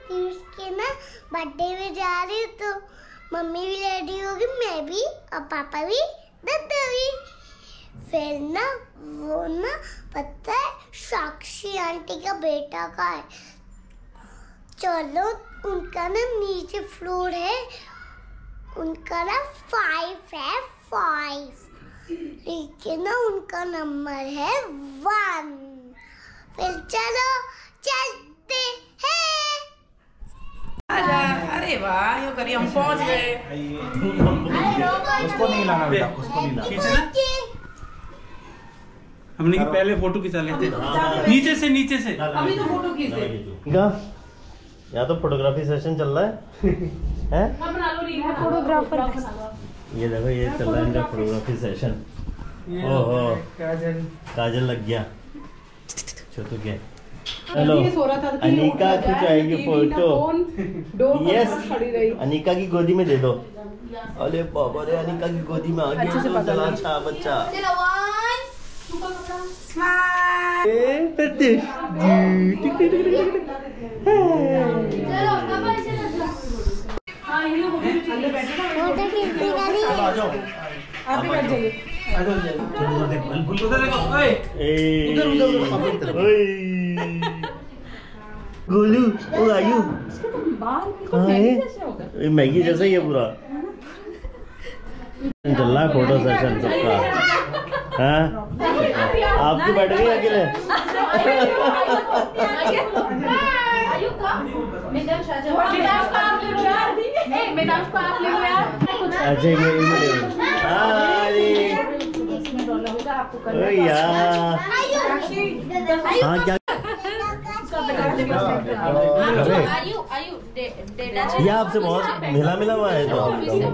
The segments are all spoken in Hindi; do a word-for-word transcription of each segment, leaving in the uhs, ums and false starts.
प्रत्युष के ना बर्थडे में जा रही हूँ, तो मम्मी भी रेडी होगी, मैं भी और पापा भी, दादा भी। फिर ना वो ना पता है साक्षी आंटी का बेटा का है, चलो उनका ना नीचे फ्लोर है, उनका ना फाइव है, फाइव लेकिन ना उनका नंबर है वन। फिर चलो चलते हैं। अरे वाह, यो करिए हम पहुंच गए। उसको नहीं लाना बेटा, उसको नहीं लाना। हमने की पहले फोटो खिंचा लेते, नीचे से नीचे से अभी तो फोटो खींचे। यहाँ तो फोटोग्राफी सेशन चल रहा है हैं? फोटोग्राफर ये देखो, ये चल रहा है इनका फोटोग्राफी सेशन। ओहो, काजल काजल लग गया। छोटू के हेलो, अनिका खिंचाएगी फोटो। यस, अनिका की गोदी में दे दो। अरे बाबा रे, अनिका की गोदी में आ गया तो चला अच्छा बच्चा। प्रत्युष आप भी बैठ जाइए। गोलू, ओ आयु मैगी जैसा ही है पूरा। चल रहा है फोटो सेशन सबका। हाँ, आप क्यों बैठ गए अकेले? अच्छा ये यार, हाँ क्या ये आपसे बहुत मिला मिला हुआ है, तो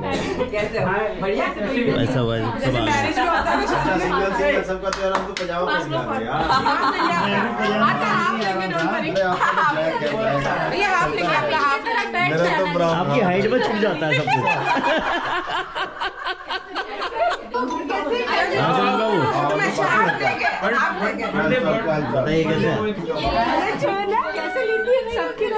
ऐसा हुआ है सब सबका तो हमको पजामा आपकी हाइट में छुप जाता है सब कुछ। बताइए कैसे सबकी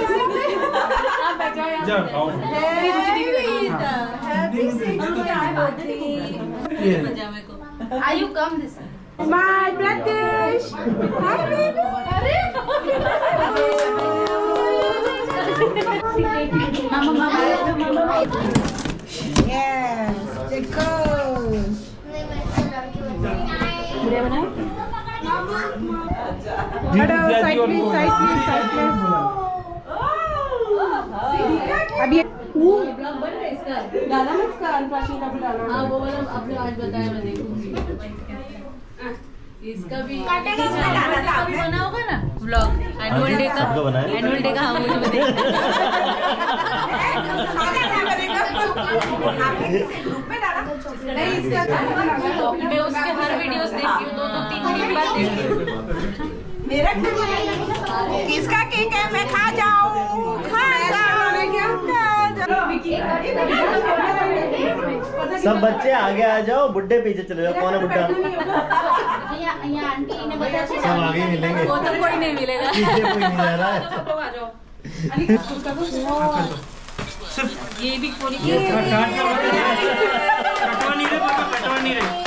आयु कम this My Pratyush. Hi baby. Mama, mama, mama. Yes, the goes. Udah mana? Ada side please, side please, side please. अभी वो ब्लॉग बन रहा है इसका, डाला ना इसका अल्ट्राशीट अभी डाला। हाँ वो वाला आपने आज बताया, मैं देखूंगी। इसका भी इसका भी बना होगा ना व्लॉग एनुअल डे का, एनुअल डे का। हाँ मुझे बताइए। नहीं इसका मैं उसके हर वीडियोस देखती हूँ, दो दो तीन तीन बार देखती हूँ। मेरा किसका केक है, मैं खा जाऊँ, खा जाऊँ। सब बच्चे आगे आ जाओ, बुड्ढे पीछे चले जाओ। कौन है बुड्ढा? आंटी ने बताया सब आगे मिलेंगे, वो तो कोई नहीं मिलेगा, पीछे कोई नहीं रह रहा है। ये भी पूरी कटवा नहीं रहे, कटवा नहीं रहे।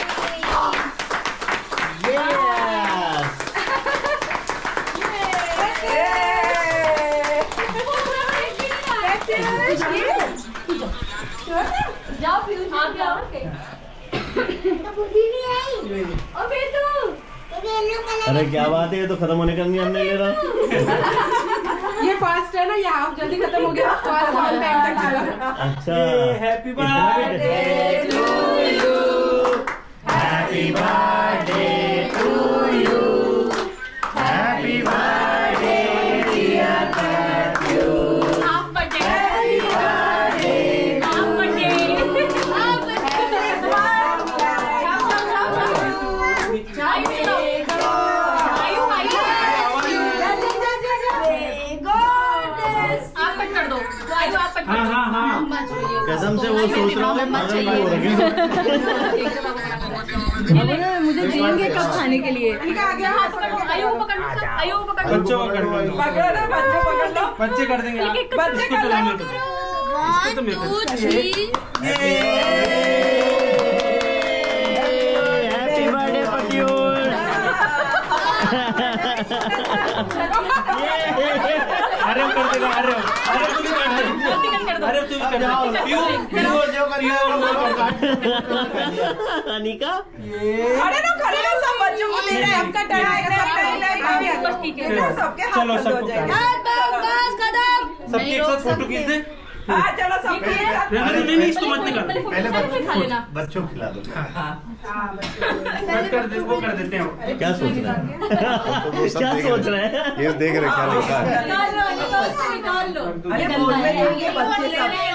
जाओ फिर आ गया। अरे क्या बात है, ये तो खत्म होने का नहीं हमने ले रहा। ये फास्ट है ना, ये हाफ जल्दी खत्म हो गया, फास्ट टाइम तक चला। अच्छा, happy birthday to you, happy birthday to you, happy birthday dear Pratyush, half birthday, happy birthday, half birthday, half हाँ हाँ हाँ कसम से वो सोच रहा है पागल हो रही है। मुझे देंगे कब खाने के लिए। बच्चों को पकड़ लो, बच्चे कर देंगे। बच्चे कर देंगे। Happy birthday Pratyush. अरे कर देगा, अरे अरे तू भी कर दे, अरे तू भी कर दे। पीयू पीयू जो करिए अनिका अरे ना खड़े रहो, सब बच्चों को दे रहे हैं, आपका टर्न आएगा, सबका बस ठीक है, सबके हाथ चलो में हो सबको जाएगा। सबके एक साथ फोटो खींच दे। हाँ चलो सबके एक साथ। नहीं नहीं इसको मत निकाल, पहले बच्चों बच्चों को खिला दो। मत कर दे, वो कर देते हैं। क्या सोच रहा है? क्या सोच रहा है? ये देख रहे क्या लिखा है। अरे बोल रहे हैं ये बच्चे सब